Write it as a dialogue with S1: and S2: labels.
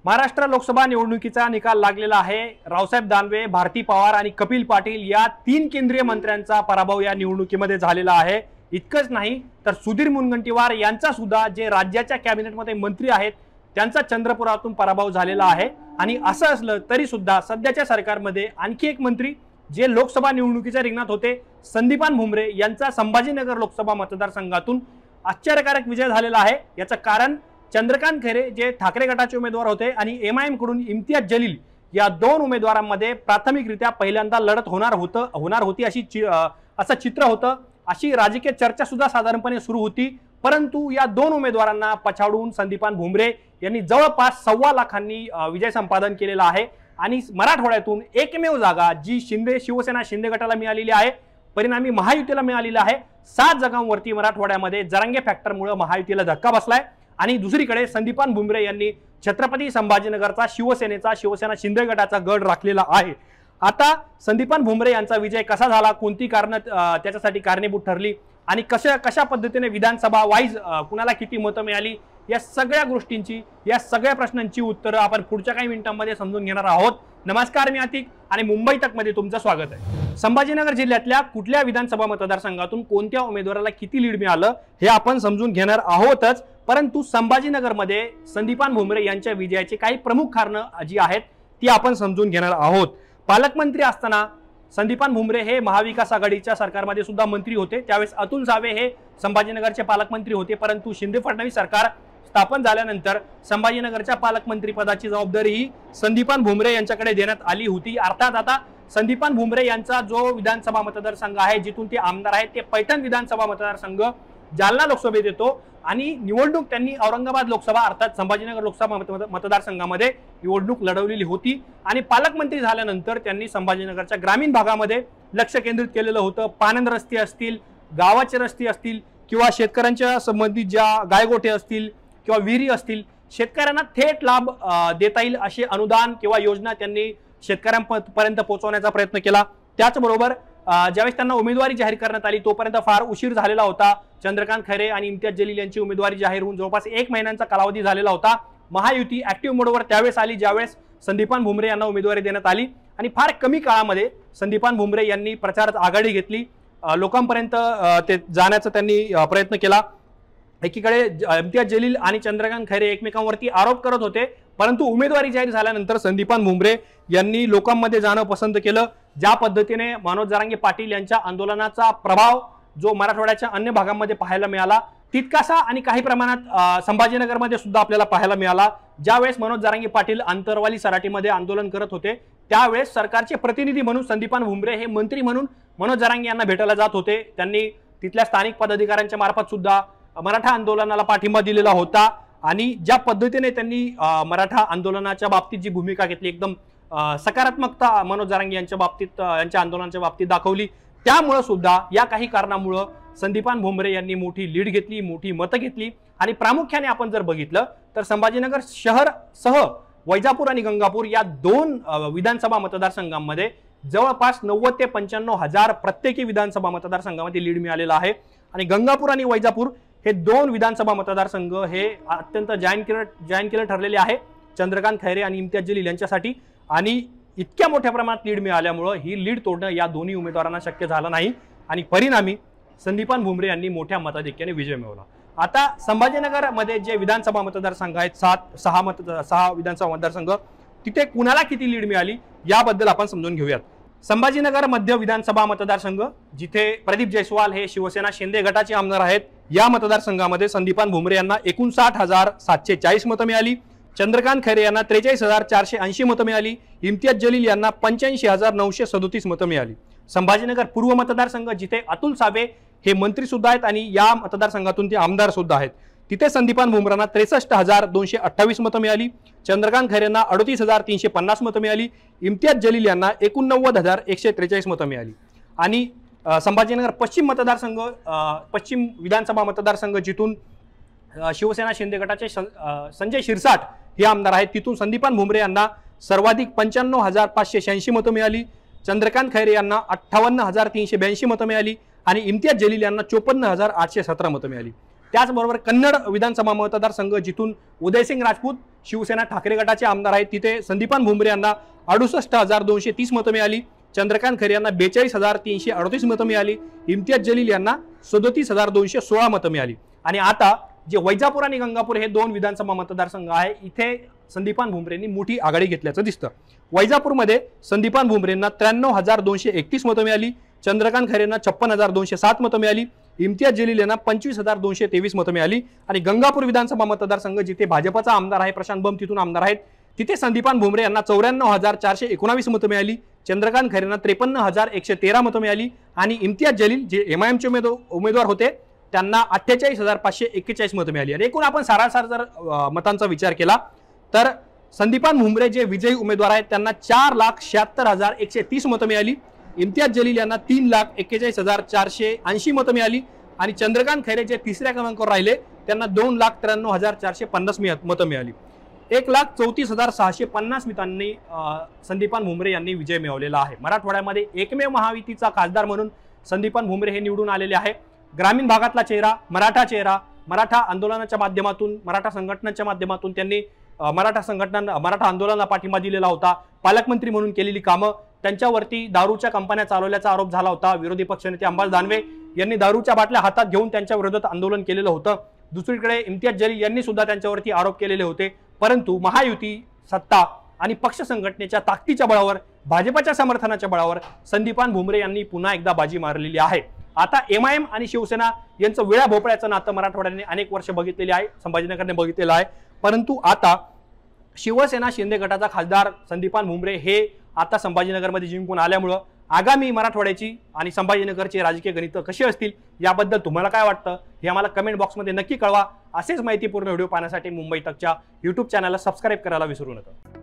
S1: महाराष्ट्र लोकसभा निवडणुकीचा निकाल लागलेला आहे। रावसाहेब दानवे, भारती पवार आणि कपिल पाटील या तीन केंद्रीय मंत्र्यांचा पराभव या निवडणुकीमध्ये झालेला आहे। इतकंच नाही तर सुधीर मुनगंटीवार यांचा सुद्धा जे राज्याच्या कॅबिनेटमध्ये मंत्री आहेत त्यांचा चंद्रपुरातून पराभव झालेला आहे। आणि असं असलं तरी सुद्धा सध्याच्या सरकारमध्ये आणखी एक मंत्री जे लोकसभा निवडणुकीच्या रिंगणात होते, संदीपान भुमरे यांचा संभाजीनगर लोकसभा मतदारसंघातून आश्चर्यकारक विजय झालेला आहे। याचं कारण चंद्रकांत खैरे जे ठाकरे गटाचे उमेदवार होते आणि एमआयएम कडून इम्तियाज जलील या दोन उमेदवारांमध्ये प्राथमिकरित्या पहिल्यांदा लढत होणार होती असं चित्र होतं, अशी राजकीय चर्चा सुद्धा साधारणपणे सुरू होती। परंतु या दोन उमेदवारांना पछाडून संदीपान भुमरे यांनी जवळपास 1.25 लाखांनी विजय संपादन केलेला आहे आणि मराठवाड्यातून एकमेव जागा जी शिवसेना शिंदे गटाला मिळालेली आहे, परिणामी महायुतीला मिळालेली आहे। 7 जागांवरती मराठवाड्यामध्ये जरांगे फॅक्टरमुळे महायुतीला धक्का बसलाय। आणि दुसरीकडे संदीपान भुमरे यांनी छत्रपती संभाजीनगरचा शिवसेना शिंदे गटाचा गड राखलेला आहे। आता संदीपान भुमरे यांचा विजय कसा झाला, कोणती कारण त्याच्यासाठी कारणीभूत ठरली आणि कशा पद्धतीने विधानसभा वाईज कुणाला किती मतं मिळाली, या सगळ्या गोष्टींची, या सगळ्या प्रश्नांची उत्तरं आपण पुढच्या काही मिनिटांमध्ये समजून घेणार आहोत। नमस्कार, मी आतिक आणि मुंबई तक मध्ये तुमचं स्वागत आहे। संभाजीनगर जिल्ह्यातल्या कुठल्या विधानसभा मतदारसंघातून कोणत्या उमेदवाराला किती लीड मिळालं हे आपण समजून घेणार आहोतच, परंतु संभाजीनगरमध्ये संदीपान भुमरे यांच्या विजयाची काही प्रमुख कारणं जी आहेत ती आपण समजून घेणार आहोत। पालकमंत्री असताना संदीपान भुमरे हे महाविकास आघाडीच्या सरकारमध्ये सुद्धा मंत्री होते, त्यावेळेस अतुल सावे हे संभाजीनगरचे पालकमंत्री होते। परंतु शिंदे फडणवीस सरकार स्थापन झाल्यानंतर संभाजीनगरच्या पालकमंत्री पदाची जबाबदारी ही संदीपान भुमरे यांच्याकडे देण्यात आली होती। अर्थात आता संदीपान भुमरे यांचा जो विधानसभा मतदारसंघ आहे, जिथून ते आमदार आहेत, ते पैठण विधानसभा मतदारसंघ जालना लोकसभेत येतो आणि निवडणूक त्यांनी औरंगाबाद लोकसभा अर्थात संभाजीनगर लोकसभा मतदारसंघामध्ये निवडणूक लढवलेली होती। आणि पालकमंत्री झाल्यानंतर त्यांनी संभाजीनगरच्या ग्रामीण भागामध्ये लक्ष केंद्रित केलेलं होतं। पानंद रस्ते असतील, गावाचे रस्ते असतील किंवा शेतकऱ्यांच्या संबंधित ज्या गायगोठे असतील किंवा विहिरी असतील, शेतकऱ्यांना थेट लाभ देता येईल असे अनुदान किंवा योजना त्यांनी शेतकऱ्यांपर्यंत पोहोचवण्याचा प्रयत्न केला। त्याचबरोबर ज्यावेळेस त्यांना उमेदवारी जाहीर करण्यात आली तोपर्यंत फार उशीर झालेला होता। चंद्रकांत खैरे आणि इम्तियाज जलील यांची उमेदवारी जाहीर होऊन जवळपास 1 महिन्यांचा कालावधी झालेला होता। महायुती ऍक्टिव्ह मोडवर त्यावेळेस आली ज्यावेळेस संदीपान भुमरे यांना उमेदवारी देण्यात आली आणि फार कमी काळामध्ये संदीपान भुमरे यांनी प्रचारात आघाडी घेतली, लोकांपर्यंत ते जाण्याचा त्यांनी प्रयत्न केला। एकीकडे इम्तियाज जलील आणि चंद्रकांत खैरे एकमेकांवरती आरोप करत होते, परंतु उमेदवारी जाहीर झाल्यानंतर संदीपान भुमरे यांनी लोकांमध्ये जाणं पसंत केलं। ज्या पद्धतीने मनोज जरांगे पाटील यांच्या आंदोलनाचा प्रभाव जो मराठवाड्याच्या अन्य भागांमध्ये पाहायला मिळाला, तितकासा आणि काही प्रमाणात संभाजीनगरमध्ये सुद्धा आपल्याला पाहायला मिळाला। ज्यावेळेस मनोज जरांगे पाटील आंतरवाली सराटीमध्ये आंदोलन करत होते त्यावेळेस सरकारचे प्रतिनिधी म्हणून संदीपान भुमरे हे मंत्री म्हणून मनोज जरांगे यांना भेटायला जात होते। त्यांनी तिथल्या स्थानिक पदाधिकाऱ्यांच्या मार्फत सुद्धा मराठा आंदोलनाला पाठिंबा दिलेला होता आणि ज्या पद्धतीने त्यांनी मराठा आंदोलनाच्या बाबतीत जी भूमिका घेतली, एकदम सकारात्मकता मनोज जरांगे यांच्या बाबतीत, यांच्या आंदोलनाच्या बाबतीत दाखवली, त्यामुळे सुद्धा या काही कारणामुळे संदीपान भुमरे यांनी मोठी लीड घेतली, मोठी मतं घेतली। आणि प्रामुख्याने आपण जर बघितलं तर संभाजीनगर शहर सह वैजापूर आणि गंगापूर या 2 विधानसभा मतदारसंघांमध्ये जवळपास 90 ते 95 हजार प्रत्येकी विधानसभा मतदारसंघामध्ये लीड मिळालेला आहे। आणि गंगापूर आणि वैजापूर हे 2 विधानसभा मतदारसंघ हे अत्यंत जॉईन केलं ठरलेले आहे चंद्रकांत खैरे आणि इम्तियाज जलील यांच्यासाठी। आणि इतक्या मोठ्या प्रमाणात लीड मिळाल्यामुळे ही लीड तोडणं या दोन्ही उमेदवारांना शक्य झालं नाही आणि परिणामी संदीपान भुमरे यांनी मोठ्या मताधिक्याने विजय मिळवला। आता संभाजीनगरमध्ये जे विधानसभा मतदारसंघ आहेत 6 विधानसभा मतदारसंघ, तिथे कुणाला किती लीड मिळाली याबद्दल आपण समजून घेऊयात। संभाजीनगर मध्य विधानसभा मतदारसंघ, जिथे प्रदीप जयस्वाल हे शिवसेना शिंदे गटाचे आमदार आहेत, या मतदारसंघामध्ये संदीपान भुमरे यांना 59,740 मतं मिळाली, चंद्रकांत खैरे यांना 43,480 मतं मिळाली, इम्तियाज जलील यांना 85,937 मतं मिळाली। संभाजीनगर पूर्व मतदारसंघ, जिथे अतुल सावे हे मंत्री सुद्धा आहेत आणि या मतदारसंघातून ते आमदार सुद्धा आहेत, तिथे संदीपान भुमरेंना 63,228 मतं मिळाली, चंद्रकांत खैरे यांना 38,350 मतं मिळाली, इम्तियाज जलील यांना 89,143 मतं मिळाली। आणि संभाजीनगर पश्चिम मतदारसंघ, पश्चिम विधानसभा मतदारसंघ, जिथून शिवसेना शिंदे गटाचे संजय शिरसाट हे आमदार आहेत, तिथून संदीपान भुमरे यांना सर्वाधिक 95,586 मतं मिळाली, चंद्रकांत खैरे यांना 58,382 मतं मिळाली आणि इम्तियाज जलील यांना 54,817 मतं मिळाली। त्याचबरोबर कन्नड विधानसभा मतदारसंघ जिथून उदयसिंग राजपूत शिवसेना ठाकरे गटाचे आमदार आहेत, तिथे संदीपान भुमरे यांना 68,230 मतं मिळाली, चंद्रकांत खैरे यांना 42,338 मतं मिळाली, इम्तियाज जलील यांना 37,216 मतं मिळाली। आणि आता जे वैजापूर आणि गंगापूर हे 2 विधानसभा मतदारसंघ आहे, इथे संदीपान भुमरेंनी मोठी आघाडी घेतल्याचं दिसतं। वैजापूरमध्ये संदीपान भुमरेंना 93,231 मतं मिळाली, चंद्रकांत खैरेंना 56,207 मतं मिळाली, इम्तियाज जलील यांना 25,223 मतं मिळाली। आणि गंगापूर विधानसभा मतदारसंघ जिथे भाजपचा आमदार आहे प्रशांत बंब तिथून आमदार आहेत, तिथे संदीपान भुमरे यांना 94,419 मतं मिळाली, चंद्रकांत खैरेंना 53,113 मतं मिळाली आणि इम्तियाज जलील जे MIMचे उमेदवार होते त्यांना 48,541 मतं मिळाली। आणि एकूण आपण सारासार जर मतांचा विचार केला तर संदीपान भुमरे जे विजयी उमेदवार आहेत त्यांना 4,76,130 मतं मिळाली, इम्तियाज जलील यांना 3,41,480 मतं मिळाली आणि चंद्रकांत खैरे जे तिसऱ्या क्रमांकावर राहिले त्यांना 2,93,450 मतं मिळाली। 1,34,650 मतांनी संदीपान भुमरे यांनी विजय मिळवलेला आहे। मराठवाड्यामध्ये एकमेव महायुतीचा खासदार म्हणून संदीपान भुमरे हे निवडून आलेले आहे। ग्रामीण भागातला चेहरा, मराठा आंदोलनाच्या माध्यमातून, मराठा संघटनांच्या माध्यमातून त्यांनी मराठा आंदोलनाला पाठिंबा दिलेला होता। पालकमंत्री म्हणून केलेली कामं, त्यांच्यावरती दारूच्या कंपन्या चालवल्याचा आरोप झाला होता। विरोधी पक्षनेते अंबादास दानवे यांनी दारूच्या बाटल्या हातात घेऊन त्यांच्या विरोधात आंदोलन केलेलं होतं। दुसरीकडे इम्तियाज जलील यांनी सुद्धा त्यांच्यावरती आरोप केलेले होते। परंतु महायुती सत्ता आणि पक्ष संघटनेच्या ताकदीच्या बळावर, भाजपच्या समर्थनाच्या बळावर संदीपान भुमरे यांनी पुन्हा एकदा बाजी मारलेली आहे। आता MIM आणि शिवसेना यांचं वेळा भोपळ्याचं नातं मराठवाड्याने अनेक वर्ष बघितलेले आहे, संभाजीनगरने बघितलेलं आहे। परंतु आता शिवसेना शिंदे गटाचा खासदार संदीपान भुमरे हे आता संभाजीनगरमध्ये जिंकून आल्यामुळं आगामी मराठवाड्याची आणि संभाजीनगरची राजकीय गणितं कशी असतील याबद्दल तुम्हाला काय वाटतं हे आम्हाला कमेंट बॉक्समध्ये नक्की कळवा। असेच माहितीपूर्ण व्हिडिओ पाहण्यासाठी मुंबई तकच्या YouTube चॅनलला सबस्क्राईब करायला विसरू नका।